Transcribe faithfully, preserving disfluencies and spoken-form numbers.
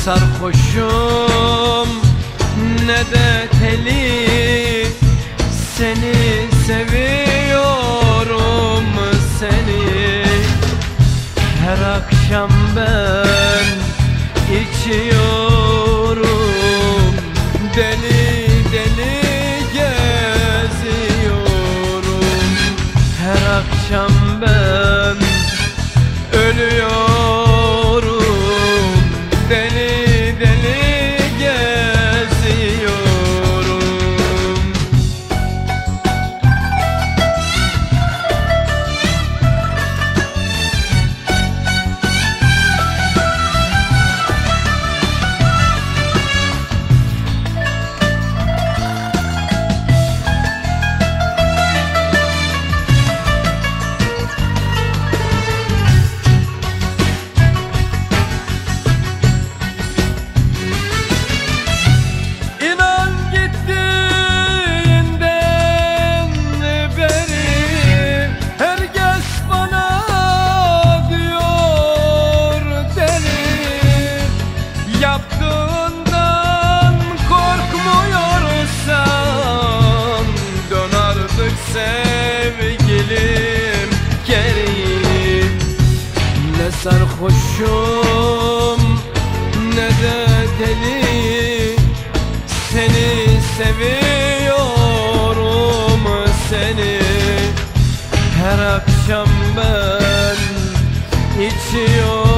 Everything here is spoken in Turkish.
sarhoşum ne de deli, seni seviyorum seni. Her akşam ben içiyorum, deli deli geziyorum. Her akşam ben ölüyorum, deli deli geziyorum. Yaptığından korkmuyorsan dön artık sevgilim geri. Ne sarhoşum ne de deli, seni seviyorum seni. Her akşam ben içiyorum,